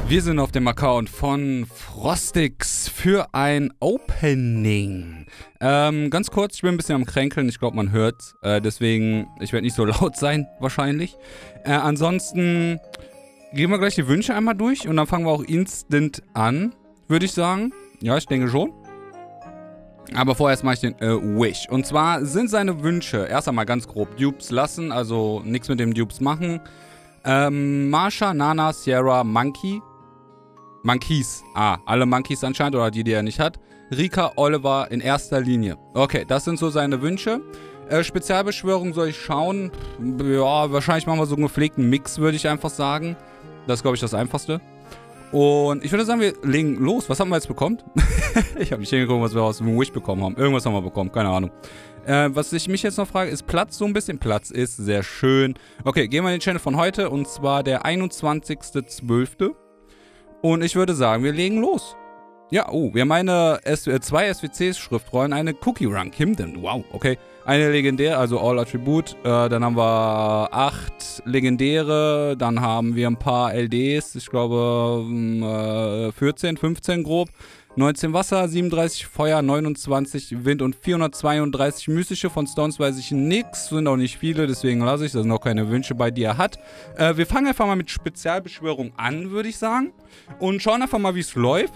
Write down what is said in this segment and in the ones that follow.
Wir sind auf dem Account von Frostix für ein Opening. Ganz kurz, ich bin ein bisschen am Kränkeln, ich glaube man hört. Deswegen, ich werde nicht so laut sein, wahrscheinlich. Ansonsten gehen wir gleich die Wünsche einmal durch und dann fangen wir auch instant an, würde ich sagen. Ja, ich denke schon. Aber vorerst mache ich den Wish. Und zwar sind seine Wünsche, erst einmal ganz grob, Dupes lassen, also nichts mit dem Dupes machen. Marsha, Nana, Sierra, Monkey. Monkeys. Alle Monkeys anscheinend, oder die er nicht hat. Rika, Oliver in erster Linie. Okay, das sind so seine Wünsche. Spezialbeschwörung soll ich schauen. Ja, wahrscheinlich machen wir so einen gepflegten Mix, würde ich einfach sagen. Das ist, glaube ich, das Einfachste. Und ich würde sagen, wir legen los. Was haben wir jetzt bekommen? Ich habe nicht hingeguckt, was wir aus dem Wish bekommen haben. Irgendwas haben wir bekommen, keine Ahnung. Was ich mich jetzt noch frage, ist Platz so ein bisschen? Platz ist sehr schön. Okay, gehen wir in den Channel von heute. Und zwar der 21.12. Und ich würde sagen, wir legen los. Ja, wir haben zwei SWC-Schriftrollen, eine Cookie Run, Kimden, wow, okay. Eine legendäre, also All Attribute, dann haben wir 8 legendäre, dann haben wir ein paar LDs, ich glaube 14, 15 grob, 19 Wasser, 37 Feuer, 29 Wind und 432 mystische. Von Stones weiß ich nix, sind auch nicht viele, deswegen lasse ich, das sind auch keine Wünsche bei, die er hat. Wir fangen einfach mal mit Spezialbeschwörung an, würde ich sagen, und schauen einfach mal, wie es läuft.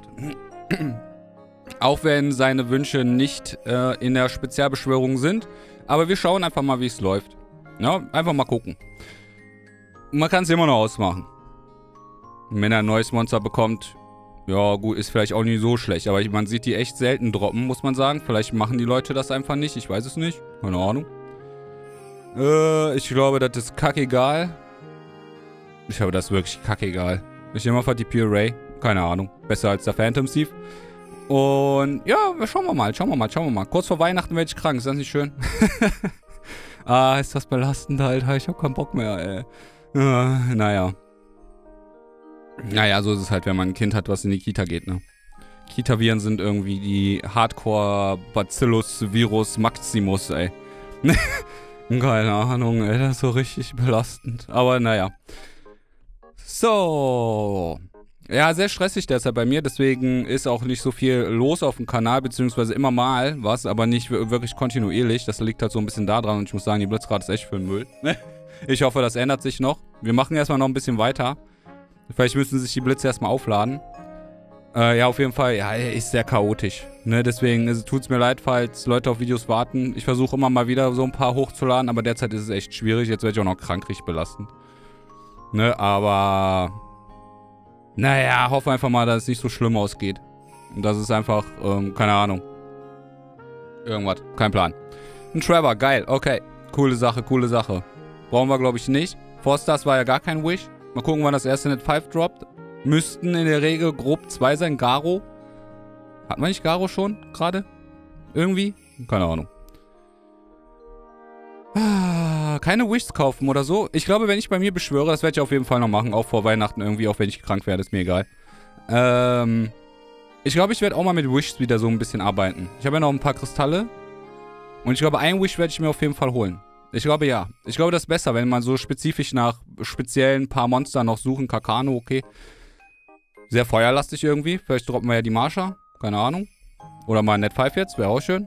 Auch wenn seine Wünsche nicht in der Spezialbeschwörung sind. Aber wir schauen einfach mal, wie es läuft. Ja, einfach mal gucken. Man kann es immer noch ausmachen. Wenn er ein neues Monster bekommt, ja gut, ist vielleicht auch nicht so schlecht. Aber man sieht die echt selten droppen, muss man sagen. Vielleicht machen die Leute das einfach nicht. Ich weiß es nicht. Keine Ahnung. Ich glaube, das ist kackegal. Ich glaube, das ist wirklich kackegal. Ich nehme einfach die Pure Ray. Keine Ahnung. Besser als der Phantom Thief. Und ja, schauen wir mal. Kurz vor Weihnachten werde ich krank. Ist das nicht schön? Ist das belastend, Alter. Ich habe keinen Bock mehr, ey. Naja. Naja, so ist es halt, wenn man ein Kind hat, was in die Kita geht, ne? Kita-Viren sind irgendwie die Hardcore-Bacillus-Virus Maximus, ey. Keine Ahnung, ey. Das ist so richtig belastend. Aber naja. So. Ja, sehr stressig deshalb bei mir, deswegen ist auch nicht so viel los auf dem Kanal, beziehungsweise immer mal was, aber nicht wirklich kontinuierlich. Das liegt halt so ein bisschen da dran und ich muss sagen, die Blitzrate ist echt für den Müll. Ich hoffe, das ändert sich noch. Wir machen erstmal noch ein bisschen weiter. Vielleicht müssen sich die Blitze erstmal aufladen. Ja, auf jeden Fall, ja, ist sehr chaotisch. Ne? Deswegen tut es mir leid, falls Leute auf Videos warten. Ich versuche immer mal wieder so ein paar hochzuladen, aber derzeit ist es echt schwierig. Jetzt werde ich auch noch krank richtig belastend. Ne, aber... Naja, hoffe einfach mal, dass es nicht so schlimm ausgeht. Und das ist einfach, keine Ahnung. Irgendwas, kein Plan. Ein Trevor, geil, okay. Coole Sache. Brauchen wir, glaube ich, nicht. Forstars war ja gar kein Wish. Mal gucken, wann das erste Net 5 droppt. Müssten in der Regel grob 2 sein. Garo. Hat man nicht Garo schon gerade? Irgendwie? Keine Ahnung. Keine Wishs kaufen oder so. Ich glaube, wenn ich bei mir beschwöre, das werde ich auf jeden Fall noch machen. Auch vor Weihnachten irgendwie, auch wenn ich krank werde, ist mir egal. Ich glaube, ich werde auch mal mit Wishs wieder so ein bisschen arbeiten. Ich habe ja noch ein paar Kristalle. Und ich glaube, ein Wish werde ich mir auf jeden Fall holen. Ich glaube, ja. Ich glaube, das ist besser, wenn man so spezifisch nach speziellen paar Monstern noch suchen. Kakano, okay. Sehr feuerlastig irgendwie. Vielleicht droppen wir ja die Marsha. Keine Ahnung. Oder mal ein Net 5 jetzt. Wäre auch schön.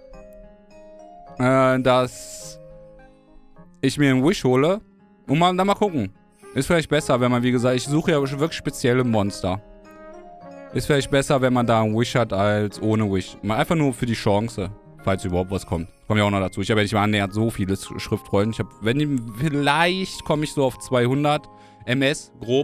Dass ich mir einen Wish hole und dann mal gucken. Ist vielleicht besser, wenn man, wie gesagt, ich suche ja wirklich spezielle Monster. Ist vielleicht besser, wenn man da einen Wish hat, als ohne Wish. Mal einfach nur für die Chance, falls überhaupt was kommt. Kommt ja auch noch dazu. Ich habe ja nicht mal annähernd so viele Schriftrollen. Ich habe, vielleicht komme ich so auf 200 MS, grob.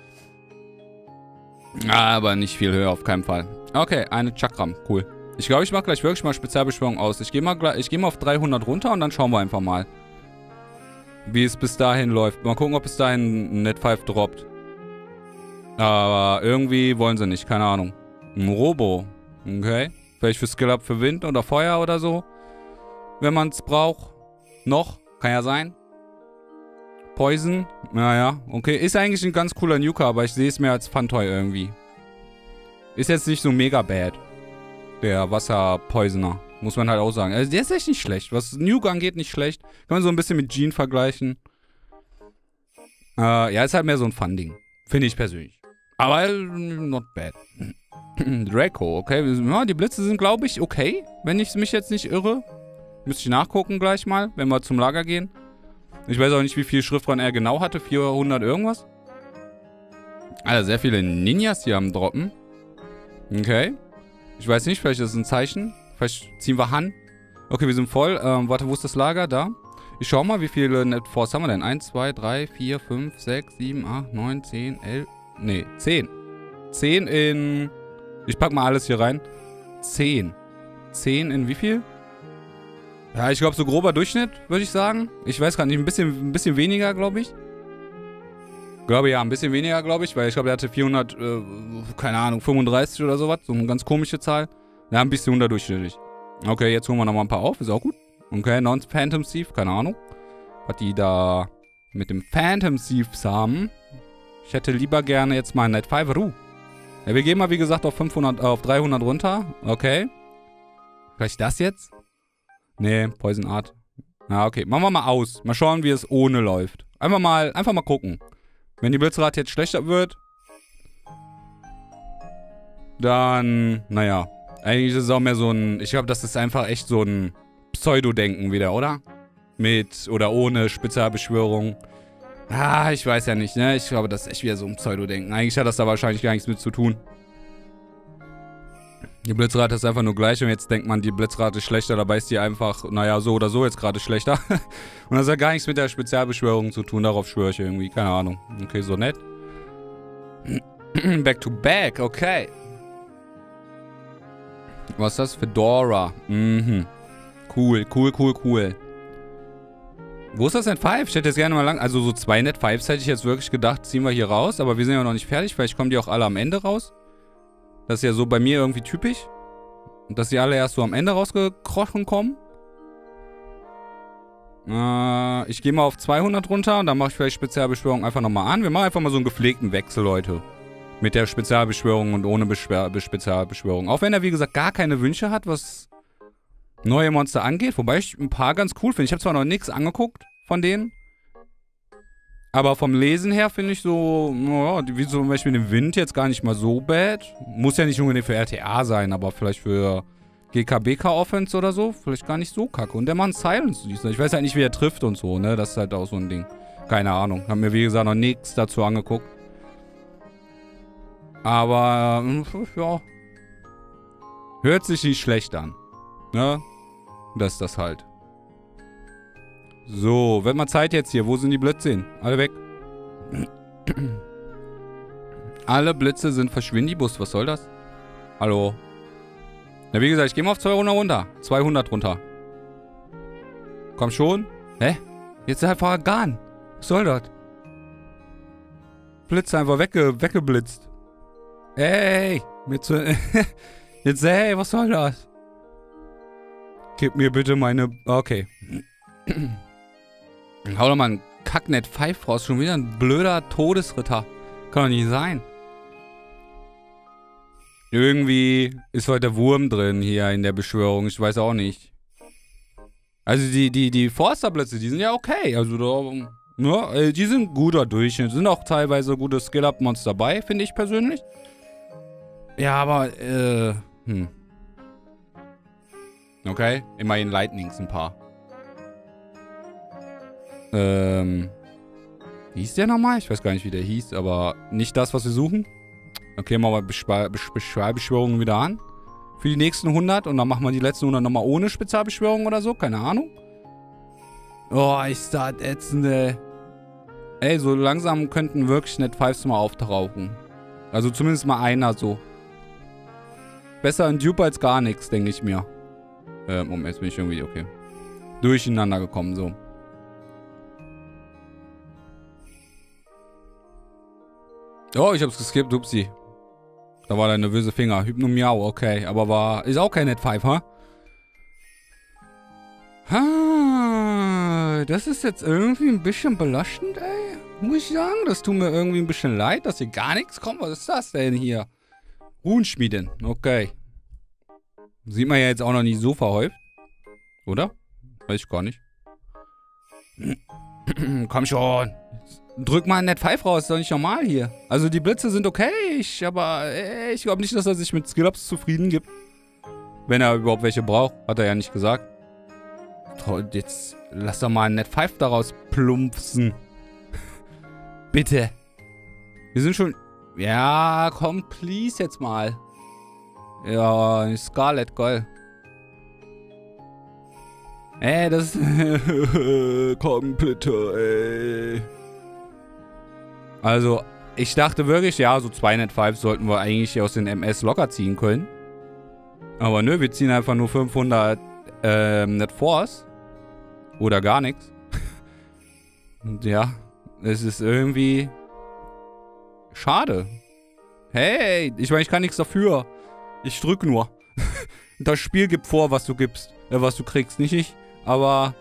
Aber nicht viel höher, auf keinen Fall. Okay, eine Chakram, cool. Ich glaube, ich mache gleich wirklich mal Spezialbeschwörung aus. Ich gehe mal auf 300 runter und dann schauen wir einfach mal, wie es bis dahin läuft. Mal gucken, ob es dahin ein Net 5 droppt. Aber irgendwie wollen sie nicht, keine Ahnung. Ein Robo. Okay. Vielleicht für Skill-Up für Wind oder Feuer oder so. Wenn man es braucht. Noch. Kann ja sein. Poison. Naja, okay. Ist eigentlich ein ganz cooler Nuker, aber ich sehe es mehr als Fun-Toy irgendwie. Ist jetzt nicht so mega bad. Der Wasser-Poisoner. Muss man halt auch sagen. Also der ist echt nicht schlecht. Was Nuke angeht, nicht schlecht. Kann man so ein bisschen mit Jean vergleichen. Ja, ist halt mehr so ein Fun-Ding. Finde ich persönlich. Aber not bad. Draco, okay. Ja, die Blitze sind, glaube ich, okay. Wenn ich mich jetzt nicht irre. Müsste ich nachgucken gleich mal, wenn wir zum Lager gehen. Ich weiß auch nicht, wie viel Schriftrollen er genau hatte. 400 irgendwas. Alter, sehr viele Ninjas hier am Droppen. Okay. Ich weiß nicht, vielleicht ist das ein Zeichen. Vielleicht ziehen wir Han. Okay, wir sind voll. Warte, wo ist das Lager? Da. Ich schau mal, wie viele Net Force haben wir denn? 1, 2, 3, 4, 5, 6, 7, 8, 9, 10, 11. Nee, 10. 10 in... Ich pack mal alles hier rein. 10. 10 in wie viel? Ja, ich glaube, so grober Durchschnitt, würde ich sagen. Ich weiß gar nicht, ein bisschen weniger, glaube ich. Glaube ja, ein bisschen weniger, glaube ich, weil ich glaube, er hatte 400, keine Ahnung, 35 oder sowas. So eine ganz komische Zahl. Ja, ein bisschen unterdurchschnittlich. Okay, jetzt holen wir nochmal ein paar auf. Ist auch gut. Okay, Non-Phantom Thief, keine Ahnung. Was die da mit dem Phantom Thieves haben. Ich hätte lieber gerne jetzt mal ein Net 5 Ru. Ja, wir gehen mal, wie gesagt, auf 300 runter. Okay. Vielleicht das jetzt? Nee, Poison Art. Ja, okay. Machen wir mal aus. Mal schauen, wie es ohne läuft. Einfach mal gucken. Wenn die Blitzrate jetzt schlechter wird, dann, naja. Eigentlich ist es auch mehr so ein, ich glaube, das ist einfach echt so ein Pseudo-Denken wieder, oder? Mit oder ohne Spezialbeschwörung. Ah, ich weiß ja nicht, ne? Ich glaube, das ist echt wieder so ein Pseudo-Denken. Eigentlich hat das da wahrscheinlich gar nichts mit zu tun. Die Blitzrate ist einfach nur gleich und jetzt denkt man, die Blitzrate ist schlechter, dabei ist die einfach, naja, so oder so jetzt gerade schlechter. Und das hat gar nichts mit der Spezialbeschwörung zu tun, darauf schwöre ich irgendwie, keine Ahnung. Okay, so nett. Back to back, okay. Was ist das? Fedora. Mhm. Cool, cool, cool, cool. Wo ist das Net 5? Ich hätte jetzt gerne mal lang... Also so 2 Net 5s hätte ich jetzt wirklich gedacht, ziehen wir hier raus. Aber wir sind ja noch nicht fertig. Vielleicht kommen die auch alle am Ende raus. Das ist ja so bei mir irgendwie typisch. Dass die alle erst so am Ende rausgekrochen kommen. Ich gehe mal auf 200 runter. Und dann mache ich vielleicht Spezialbeschwörung einfach nochmal an. Wir machen einfach mal so einen gepflegten Wechsel, Leute. Mit der Spezialbeschwörung und ohne Spezialbeschwörung. Auch wenn er, wie gesagt, gar keine Wünsche hat, was neue Monster angeht. Wobei ich ein paar ganz cool finde. Ich habe zwar noch nichts angeguckt von denen. Aber vom Lesen her finde ich so, naja, wie zum Beispiel den Wind jetzt gar nicht mal so bad. Muss ja nicht unbedingt für RTA sein, aber vielleicht für GKBK-Offense oder so. Vielleicht gar nicht so kacke. Und der Mann Silence. Ich weiß halt nicht, wie er trifft und so, ne? Das ist halt auch so ein Ding. Keine Ahnung. Hab mir, wie gesagt, noch nichts dazu angeguckt. Aber, ja. Hört sich nicht schlecht an. Ne? Das ist das halt. So, wird mal Zeit jetzt hier. Wo sind die Blitze hin? Alle weg. Alle Blitze sind Verschwindibus. Was soll das? Hallo? Na, wie gesagt, ich gehe mal auf 200 runter. 200 runter. Komm schon. Hä? Jetzt ist einfach Organ. Was soll das? Blitze einfach weggeblitzt. Ey! Jetzt, ey, was soll das? Gib mir bitte meine... Okay. Hau doch mal ein Kacknet 5 raus. Schon wieder ein blöder Todesritter. Kann doch nicht sein. Irgendwie ist heute der Wurm drin hier in der Beschwörung. Ich weiß auch nicht. Also die Forsterblitze, die sind ja okay. Also da... Ja, die sind guter Durchschnitt. Sind auch teilweise gute Skill-Up-Monster dabei, finde ich persönlich. Ja, aber, Okay, immerhin Lightnings ein paar. Wie hieß der nochmal? Ich weiß gar nicht, wie der hieß, aber nicht das, was wir suchen. Okay, machen wir Spezialbeschwörungen wieder an. Für die nächsten 100 und dann machen wir die letzten 100 nochmal ohne Spezialbeschwörung oder so, keine Ahnung. Oh, ist das ätzende. Ey, so langsam könnten wirklich Net 5s mal auftauchen. Also zumindest mal einer so. Besser ein Dupe als gar nichts, denke ich mir. Moment, jetzt bin ich irgendwie, okay. Durcheinander gekommen, so. Oh, ich hab's geskippt, upsi. Da war der nervöse Finger. Hypnomiau, okay. Aber ist auch kein Net 5, ha? Das ist jetzt irgendwie ein bisschen belastend, ey. Muss ich sagen, das tut mir irgendwie ein bisschen leid, dass hier gar nichts kommt. Was ist das denn hier? Runenschmieden, okay. Sieht man ja jetzt auch noch nicht so verhäuft. Oder? Weiß ich gar nicht. Komm schon. Drück mal ein Net 5 raus, ist doch nicht normal hier. Also die Blitze sind okay, aber ich glaube nicht, dass er sich mit Skill-Ups zufrieden gibt. Wenn er überhaupt welche braucht, hat er ja nicht gesagt. Jetzt lass doch mal ein Net 5 daraus plumpsen. Bitte. Wir sind schon... Ja, komm, please jetzt mal. Ja, Scarlet, geil. Das... komm, bitte, ey. Also, ich dachte wirklich, ja, so 2 Net 5 sollten wir eigentlich aus den MS locker ziehen können. Aber nö, wir ziehen einfach nur 500 Net Force. Oder gar nichts. Und ja, es ist irgendwie schade. Hey, ich meine, ich kann nichts dafür. Ich drück nur. Das Spiel gibt vor, was du gibst. Was du kriegst, nicht ich. Aber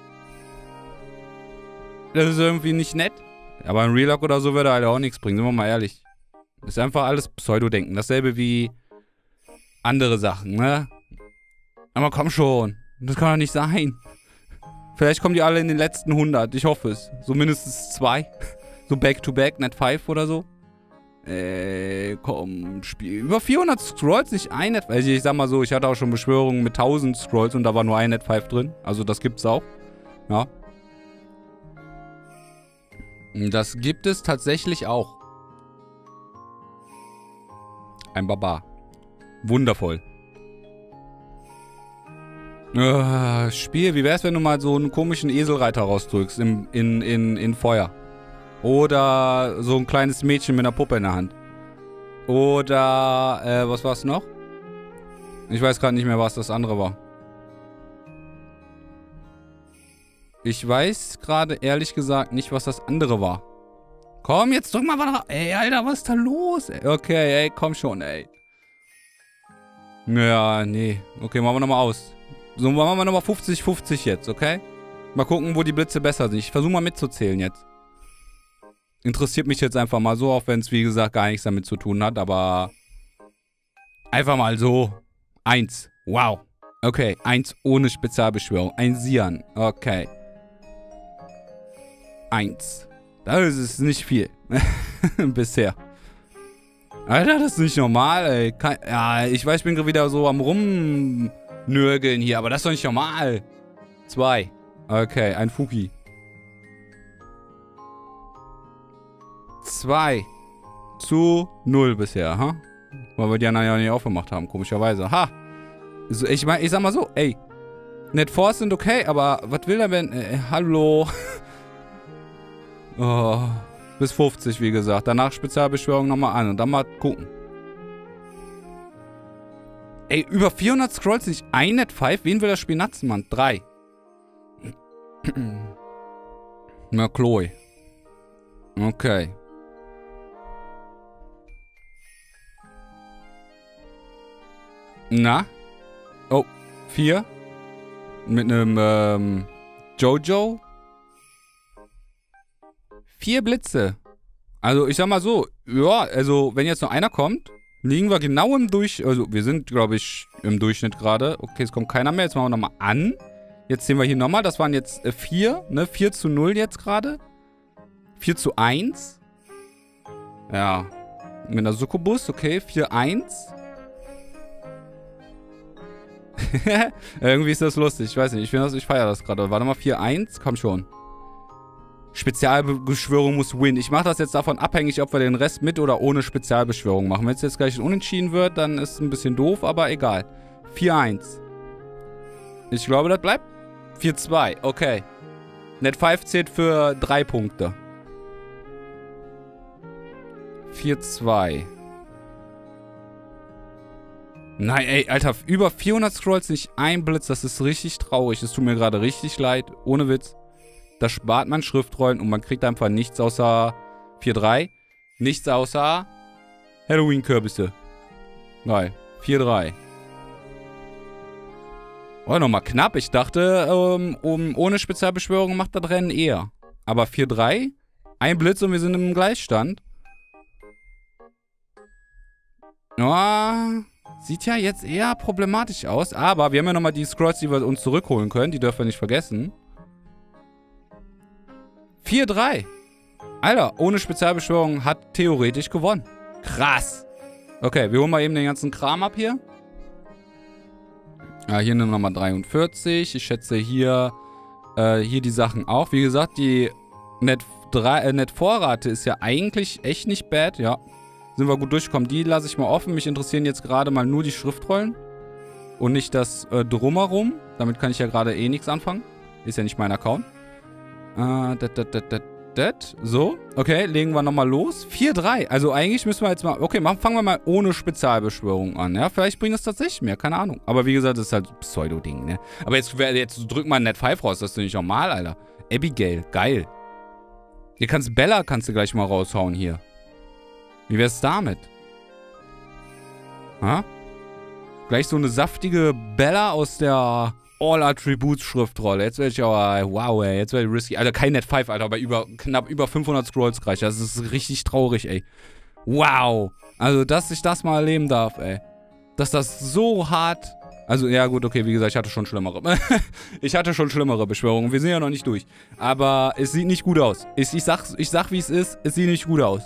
das ist irgendwie nicht nett. Aber ein Relock oder so würde halt auch nichts bringen, sind wir mal ehrlich. Ist einfach alles Pseudo-Denken. Dasselbe wie andere Sachen, ne? Aber komm schon. Das kann doch nicht sein. Vielleicht kommen die alle in den letzten 100. Ich hoffe es. So mindestens 2. So Back-to-Back, Net 5 oder so. Komm, Spiel. Über 400 Scrolls, nicht ein Net 5. Also ich sag mal so, ich hatte auch schon Beschwörungen mit 1000 Scrolls und da war nur ein Net 5 drin. Also das gibt's auch. Ja. Das gibt es tatsächlich auch. Ein Barbar. Wundervoll. Spiel, wie wär's, wenn du mal so einen komischen Eselreiter rausdrückst in Feuer? Oder so ein kleines Mädchen mit einer Puppe in der Hand. Oder, was war's noch? Ich weiß gerade nicht mehr, was das andere war. Ich weiß gerade ehrlich gesagt nicht, was das andere war. Komm, jetzt drück mal was. Ey, Alter, was ist da los? Ey? Okay, ey, komm schon, ey. Ja, nee. Okay, machen wir nochmal aus. So, machen wir nochmal 50-50 jetzt, okay? Mal gucken, wo die Blitze besser sind. Ich versuche mal mitzuzählen jetzt. Interessiert mich jetzt einfach mal so, auch wenn es, wie gesagt, gar nichts damit zu tun hat, aber... Einfach mal so. 1. Wow. Okay, 1 ohne Spezialbeschwörung. Ein Sian. Okay. 1. Das ist nicht viel. Bisher. Alter, das ist nicht normal, ey. Ja, ich weiß, ich bin gerade wieder so am Rumnörgeln hier, aber das ist doch nicht normal. 2. Okay, ein Fuki. 2-0 bisher, ha? Weil wir die anderen ja nicht aufgemacht haben, komischerweise. Ha! So, ich meine, ich sag mal so, ey. Net Force sind okay, aber was will er denn? Hallo? Oh, bis 50, wie gesagt. Danach Spezialbeschwörung nochmal an und dann mal gucken. Ey, über 400 Scrolls nicht ein Net 5? Wen will das Spiel natzen, Mann? 3. Na, Chloe. Okay. Na? Oh, 4. Mit einem, Jojo. 4 Blitze. Also, ich sag mal so, ja, also, wenn jetzt noch einer kommt, liegen wir genau im Durchschnitt. Also, wir sind, glaube ich, im Durchschnitt gerade. Okay, es kommt keiner mehr. Jetzt machen wir nochmal an. Jetzt sehen wir hier nochmal. Das waren jetzt 4, ne? 4-0 jetzt gerade. 4-1. Ja. Mit einer Succubus, okay. 4-1. Irgendwie ist das lustig. Ich weiß nicht. Ich feiere das gerade. Warte mal, 4-1. Komm schon. Spezialbeschwörung muss win. Ich mache das jetzt davon abhängig, ob wir den Rest mit oder ohne Spezialbeschwörung machen. Wenn es jetzt gleich unentschieden wird, dann ist es ein bisschen doof, aber egal. 4-1. Ich glaube, das bleibt 4-2. Okay. Net 5 zählt für 3 Punkte. 4-2. Nein, ey, Alter, über 400 Scrolls, nicht ein Blitz. Das ist richtig traurig. Das tut mir gerade richtig leid. Ohne Witz. Da spart man Schriftrollen und man kriegt einfach nichts außer 4-3. Nichts außer Halloween-Kürbisse. Geil. 4-3. Oh, nochmal knapp. Ich dachte, ohne Spezialbeschwörung macht das Rennen eher. Aber 4-3. Ein Blitz und wir sind im Gleichstand. Ja, sieht ja jetzt eher problematisch aus. Aber wir haben ja nochmal die Scrolls, die wir uns zurückholen können. Die dürfen wir nicht vergessen. 4-3. Alter, ohne Spezialbeschwörung hat theoretisch gewonnen. Krass. Okay, wir holen mal eben den ganzen Kram ab hier. Ja, hier Nummer 43. Ich schätze hier die Sachen auch. Wie gesagt, die Net-Vorrate ist ja eigentlich echt nicht bad. Ja, sind wir gut durchgekommen. Die lasse ich mal offen. Mich interessieren jetzt gerade mal nur die Schriftrollen. Und nicht das Drumherum. Damit kann ich ja gerade eh nichts anfangen. Ist ja nicht mein Account. So, okay, legen wir nochmal los. 4-3. Also eigentlich müssen wir jetzt mal... Okay, fangen wir mal ohne Spezialbeschwörung an, ja? Vielleicht bringt es tatsächlich mehr, keine Ahnung. Aber wie gesagt, das ist halt Pseudo-Ding, ne? Aber jetzt drück mal Net 5 raus, das ist doch nicht normal, Alter. Abigail, geil. Bella kannst du gleich mal raushauen hier. Wie wär's damit? Ha? Gleich so eine saftige Bella aus der All-Attributes-Schriftrolle. Jetzt werde ich aber, wow, ey, jetzt werde ich risky. Alter, kein Net 5, Alter, bei knapp über 500 Scrolls reicht. Das ist richtig traurig, ey. Wow. Also, dass ich das mal erleben darf, ey. Dass das so hart... Also, ja gut, okay, wie gesagt, ich hatte schon schlimmere. Ich hatte schon schlimmere Beschwörungen. Wir sind ja noch nicht durch. Aber es sieht nicht gut aus. Ich sag, wie es ist sieht nicht gut aus.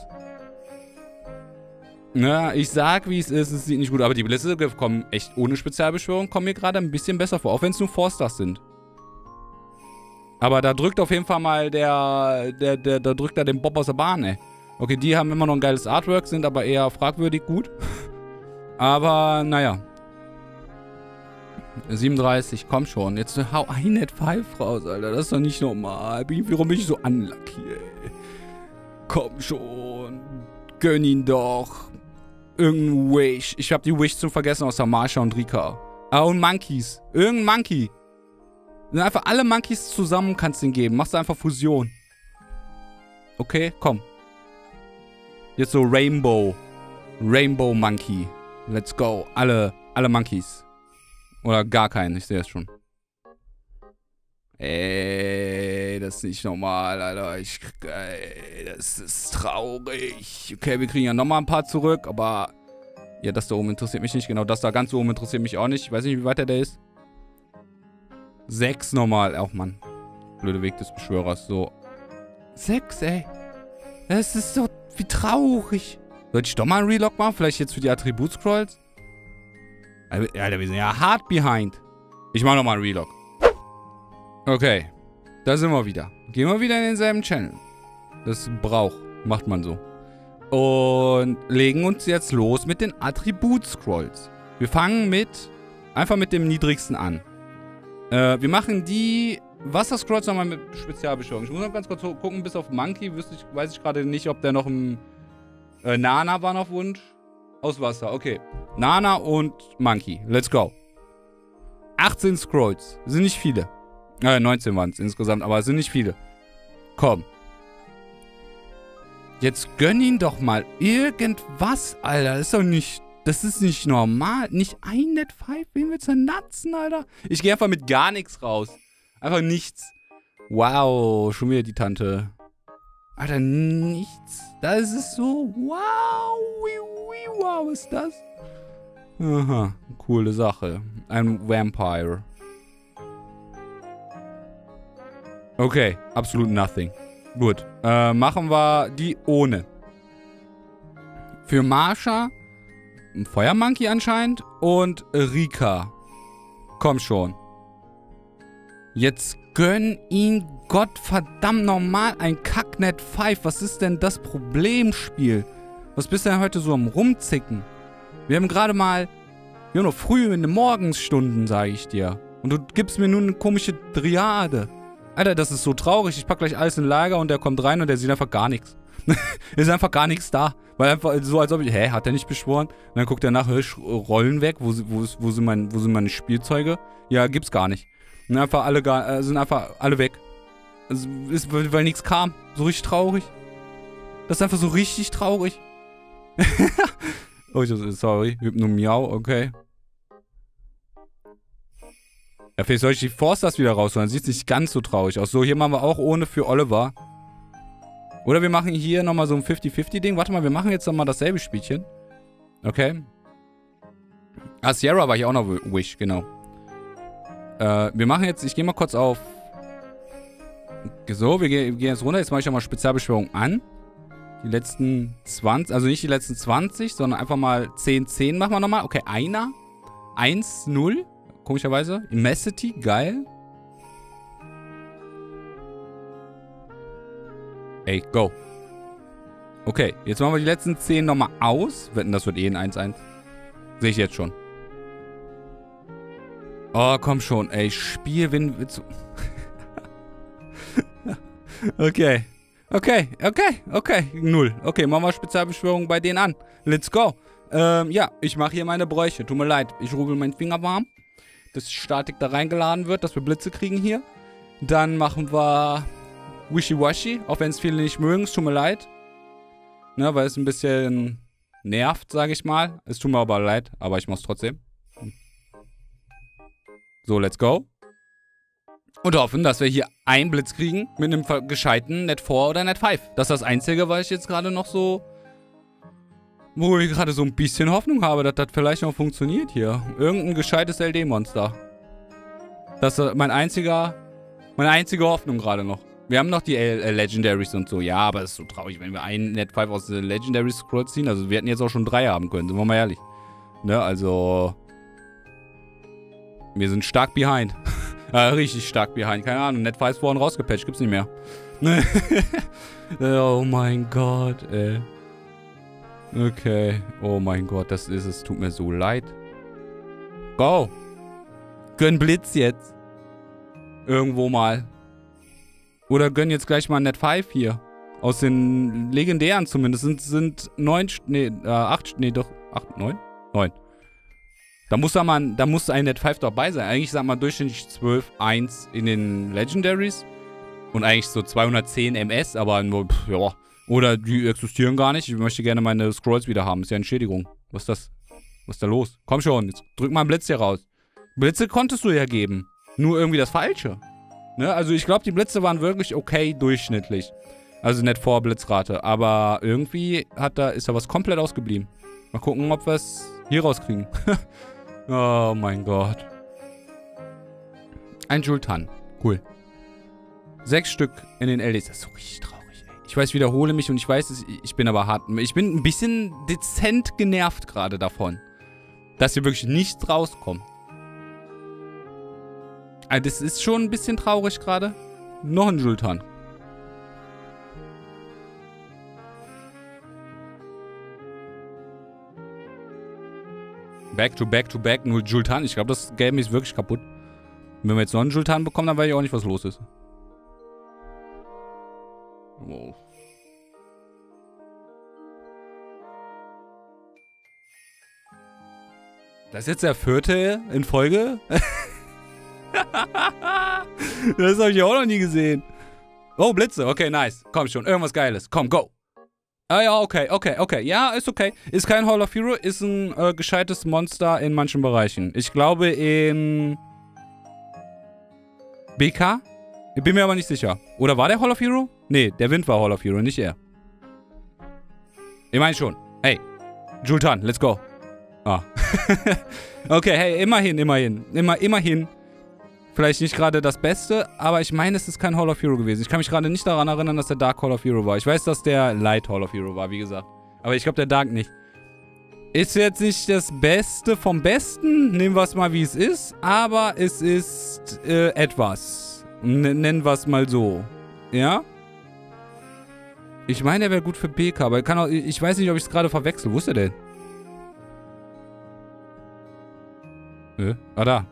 Ja, ich sag, wie es ist sieht nicht gut aus. Aber die Blitze kommen echt ohne Spezialbeschwörung, kommen mir gerade ein bisschen besser vor. Auch wenn es nur 4-Stars sind. Aber da drückt auf jeden Fall mal da drückt er den Bob aus der Bahn, ey. Okay, die haben immer noch ein geiles Artwork, sind aber eher fragwürdig gut. Aber, naja. 37, komm schon. Jetzt hau ein Net 5 raus, Alter. Das ist doch nicht normal. Warum bin ich so unlucky, ey? Komm schon. Gönn ihn doch. Irgendein Wish. Ich hab die Wish zum Vergessen außer Marsha und Rika. Ah, und Monkeys. Irgendein Monkey. Sind einfach alle Monkeys zusammen kannst du ihn geben. Machst du einfach Fusion. Okay, komm. Jetzt so Rainbow. Rainbow Monkey. Let's go. Alle Monkeys. Oder gar keinen. Ich sehe es schon. Ey, das ist nicht normal, Alter. Das ist traurig. Okay, wir kriegen ja nochmal ein paar zurück, aber... Ja, das da oben interessiert mich nicht. Genau, das da ganz oben interessiert mich auch nicht. Ich weiß nicht, wie weit der ist. 6 normal. Auch, Mann. Blöde Weg des Beschwörers. So. 6, ey. Das ist so... Wie traurig. Sollte ich doch mal einen Relog machen? Vielleicht jetzt für die Attribut-Scrolls? Alter, wir sind ja hard behind. Ich mach nochmal einen Relog. Okay, da sind wir wieder. Gehen wir wieder in denselben Channel. Das macht man so. Und legen uns jetzt los mit den Attribut-Scrolls. Wir fangen einfach mit dem niedrigsten an. Wir machen die Wasser-Scrolls nochmal mit Spezialbeschwörung. Ich muss noch ganz kurz gucken, bis auf Monkey weiß ich gerade nicht, ob der noch im... Nana war noch Wunsch. Aus Wasser, okay. Nana und Monkey, let's go. 18 Scrolls, sind nicht viele. 19 waren es insgesamt, aber es sind nicht viele. Komm. Jetzt gönn ihn doch mal irgendwas, Alter. Das ist nicht normal. Nicht ein Net 5. Wen willst du natzen, Alter? Ich gehe einfach mit gar nichts raus. Einfach nichts. Wow, schon wieder die Tante. Alter, nichts. Das ist so... Wow. Wow, ist das? Aha, coole Sache. Ein Vampire. Okay, absolut nothing. Gut, machen wir die ohne. Für Marsha, ein Feuermonkey anscheinend und Rika. Komm schon. Jetzt gönn ihn Gottverdammt normal ein Kacknet 5. Was ist denn das Problemspiel? Was bist du denn heute so am Rumzicken? Wir haben gerade mal... Wir haben noch früh in den Morgensstunden, sage ich dir. Und du gibst mir nur eine komische Triade. Alter, das ist so traurig. Ich pack gleich alles in Lager und der kommt rein und der sieht einfach gar nichts. Ist einfach gar nichts da. Weil einfach so, als ob ich... Hä, hat der nicht beschworen? Und dann guckt er nach, Rollen weg. Wo sind meine Spielzeuge? Ja, gibt's gar nicht. Und einfach sind einfach alle weg. Also, weil nichts kam. So richtig traurig. Das ist einfach so richtig traurig. Oh, sorry. Hypnomiau, okay. Ja, vielleicht soll ich die Forsters wieder rausholen. Dann sieht es nicht ganz so traurig aus. So, hier machen wir auch ohne für Oliver. Oder wir machen hier nochmal so ein 50-50-Ding. Warte mal, wir machen jetzt nochmal dasselbe Spielchen. Okay. Ah, Sierra war hier auch noch Wish, genau. Wir machen jetzt, ich gehe mal kurz auf So, wir gehen jetzt runter. Jetzt mache ich nochmal Spezialbeschwörung an. Die letzten 20, also nicht die letzten 20, sondern einfach mal 10 machen wir nochmal. Okay, einer. 1-0. Komischerweise. Immensity, geil. Ey, go. Okay, jetzt machen wir die letzten 10 nochmal aus. Wetten, das wird eh ein 1-1. Sehe ich jetzt schon. Oh, komm schon, ey. Spiel, wenn... Okay. Okay. 0. Okay, machen wir Spezialbeschwörung bei denen an. Let's go. Ja, ich mache hier meine Bräuche. Tut mir leid. Ich rubbel meinen Finger warm. Dass Statik da reingeladen wird, dass wir Blitze kriegen hier. Dann machen wir Wishy-Washy. Auch wenn es viele nicht mögen. Es tut mir leid. Ne, weil es ein bisschen nervt, sage ich mal. Es tut mir aber leid. Aber ich mach's trotzdem. So, let's go. Und hoffen, dass wir hier einen Blitz kriegen mit einem gescheiten Net 4 oder Net 5. Das ist das Einzige, was ich jetzt gerade noch so... Wo ich gerade so ein bisschen Hoffnung habe, dass das vielleicht noch funktioniert hier. Irgendein gescheites LD-Monster. Das ist meine einzige Hoffnung gerade noch. Wir haben noch die Legendaries und so. Ja, aber es ist so traurig, wenn wir einen Net 5 aus der Legendary Scroll ziehen. Also wir hätten jetzt auch schon 3 haben können, sind wir mal ehrlich. Ne, also... Wir sind stark behind. Richtig stark behind. Keine Ahnung. Net 5 wurden rausgepatcht. Gibt's nicht mehr. Oh mein Gott, ey. Okay. Oh mein Gott, das ist es. Tut mir so leid. Go. Gönn Blitz jetzt. Irgendwo mal. Oder gönn jetzt gleich mal Net 5 hier. Aus den legendären zumindest. Sind 9, nee, 8, nee, doch. 8, 9? 9. Da muss ein Net 5 dabei sein. Eigentlich sagt man durchschnittlich 12, 1 in den Legendaries. Und eigentlich so 210 MS, aber nur, ja. Oder die existieren gar nicht. Ich möchte gerne meine Scrolls wieder haben. Ist ja Entschädigung. Was ist das? Was ist da los? Komm schon, jetzt drück mal einen Blitz hier raus. Blitze konntest du ja geben. Nur irgendwie das Falsche. Ne? Also ich glaube, die Blitze waren wirklich okay durchschnittlich. Also Net 4 Blitzrate. Aber irgendwie ist da was komplett ausgeblieben. Mal gucken, ob wir es hier rauskriegen. Oh mein Gott. Ein Jultan. Cool. 6 Stück in den LDs. Das ist so richtig traurig, ey. Ich weiß, ich wiederhole mich und ich weiß, ich bin aber hart. Ich bin ein bisschen dezent genervt gerade davon. Dass hier wirklich nichts rauskommt. Also das ist schon ein bisschen traurig gerade. Noch ein Jultan. Back to back, nur Jultan. Ich glaube, das Game ist wirklich kaputt. Wenn wir jetzt noch einen Jultan bekommen, dann weiß ich auch nicht, was los ist. Wow. Das ist jetzt der 4. in Folge? Das habe ich auch noch nie gesehen. Oh, Blitze. Okay, nice. Komm schon, irgendwas Geiles. Komm, go. Ah ja, okay. Ja, ist okay. Ist kein Hall of Hero, ist ein gescheites Monster in manchen Bereichen. Ich glaube in BK? Ich bin mir aber nicht sicher. Oder war der Hall of Hero? Nee, der Wind war Hall of Hero, nicht er. Ich meine schon. Hey, Jultan, let's go. Ah. Okay, hey, immerhin. Vielleicht nicht gerade das Beste, aber ich meine, es ist kein Hall of Hero gewesen. Ich kann mich gerade nicht daran erinnern, dass der Dark Hall of Hero war. Ich weiß, dass der Light Hall of Hero war, wie gesagt. Aber ich glaube, der Dark nicht. Ist jetzt nicht das Beste vom Besten. Nehmen wir es mal, wie es ist. Aber es ist etwas. Nennen wir es mal so. Ja? Ich meine, er wäre gut für PK, aber ich weiß nicht, ob ich es gerade verwechsel. Wo ist er denn? Ah, da.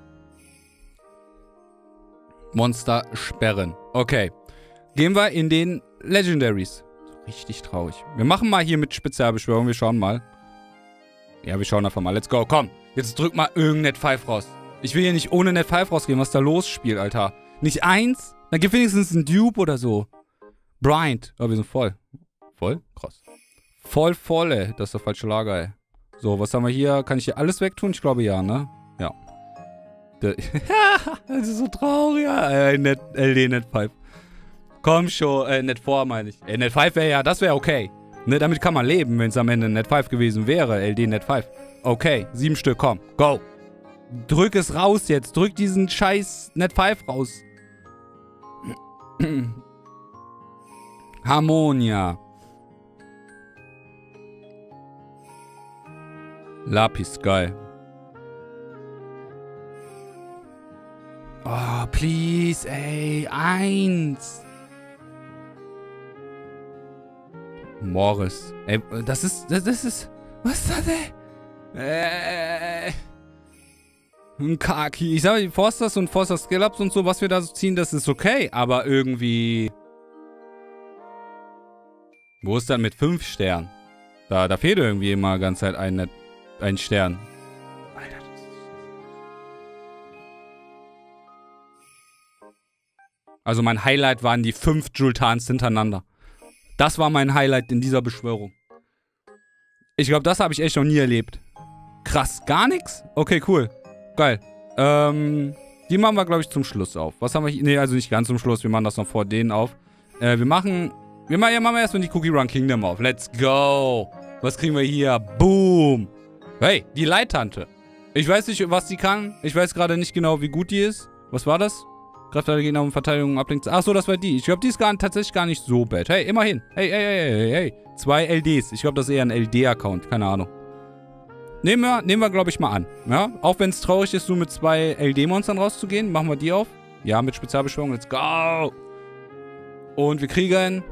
Monster sperren. Okay. Gehen wir in den Legendaries. Richtig traurig. Wir machen mal hier mit Spezialbeschwörung. Wir schauen mal. Ja, wir schauen einfach mal. Let's go. Komm. Jetzt drück mal irgendein Net 5 raus. Ich will hier nicht ohne Net 5 rausgehen. Was ist da los, Spiel, Alter? Nicht 1? Dann gib wenigstens einen Dupe oder so. Bryant. Oh, wir sind voll. Voll? Krass. Voll, ey. Das ist der falsche Lager, ey. So, was haben wir hier? Kann ich hier alles wegtun? Ich glaube ja, ne? Ja. Das ist so traurig. LD Net 5. Komm schon, Net 4 meine ich. Net 5 wäre ja, das wäre okay. Ne, damit kann man leben, wenn es am Ende Net 5 gewesen wäre. LD Net 5. Okay, 7 Stück, komm. Go. Drück es raus jetzt. Drück diesen scheiß Net 5 raus. Harmonia. Lapis, geil. Oh, please, ey. 1. Morris. Ey, das ist... Was ist das, ey? Ein Kaki. Ich sage, die Forsters und Forster Skill-Ups und so, was wir da so ziehen, das ist okay. Aber irgendwie... Wo ist dann mit 5 Sternen? Da fehlt irgendwie immer die ganze Zeit ein Stern. Alter, also mein Highlight waren die 5 Jultans hintereinander. Das war mein Highlight in dieser Beschwörung. Ich glaube, das habe ich echt noch nie erlebt. Krass, gar nichts? Okay, cool. Geil. Die machen wir, glaube ich, zum Schluss auf. Was haben wir hier? Nee, also nicht ganz zum Schluss. Wir machen das noch vor denen auf. Wir machen erstmal die Cookie Run Kingdom auf. Let's go. Was kriegen wir hier? Boom. Hey, die Leittante. Ich weiß nicht, was die kann. Ich weiß gerade nicht genau, wie gut die ist. Was war das? Kraft der Gegner um Verteidigung ablenkt. Achso, das war die. Ich glaube, die ist tatsächlich gar nicht so bad. Hey, immerhin. Hey. 2 LDs. Ich glaube, das ist eher ein LD-Account. Keine Ahnung. Nehmen wir glaube ich, mal an. Ja? Auch wenn es traurig ist, so mit 2 LD-Monstern rauszugehen, machen wir die auf. Ja, mit Spezialbeschwörung. Let's go. Und wir kriegen...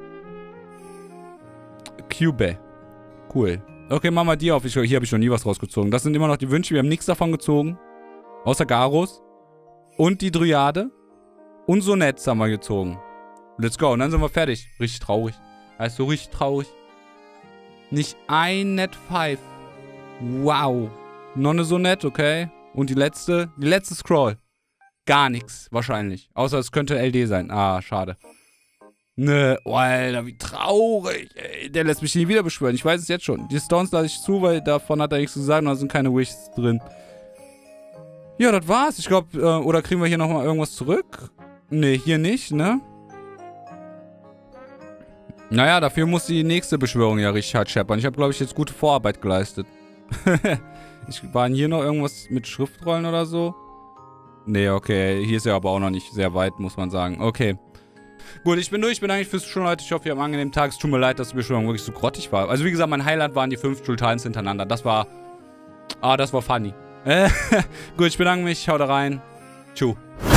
Cube. Cool. Okay, machen wir die auf. Hier habe ich noch nie was rausgezogen. Das sind immer noch die Wünsche. Wir haben nichts davon gezogen. Außer Garus. Und die Dryade. Und Sonetz haben wir gezogen. Let's go. Und dann sind wir fertig. Richtig traurig. Heißt so richtig traurig. Nicht ein Net 5. Wow. Noch eine Sonett, okay. Und die letzte Scroll. Gar nichts, wahrscheinlich. Außer es könnte LD sein. Ah, schade. Ne, oh, Alter, wie traurig, ey. Der lässt mich nie wieder beschwören. Ich weiß es jetzt schon. Die Stones lasse ich zu, weil davon hat er nichts zu sagen und da sind keine Wishes drin. Ja, das war's. Ich glaube, oder kriegen wir hier nochmal irgendwas zurück? Ne, hier nicht, ne? Naja, dafür muss die nächste Beschwörung ja richtig hart scheppern. Ich habe, glaube ich, jetzt gute Vorarbeit geleistet. War hier noch irgendwas mit Schriftrollen oder so? Ne, okay. Hier ist ja aber auch noch nicht sehr weit, muss man sagen. Okay. Gut, ich bin durch. Ich bedanke mich fürs Zuschauen, Leute. Ich hoffe, ihr habt einen angenehmen Tag. Es tut mir leid, dass die Beschwörung wirklich so grottig war. Also, wie gesagt, mein Highlight waren die 5 Jultans hintereinander. Das war... das war funny. Gut, ich bedanke mich. Haut rein. Tschüss.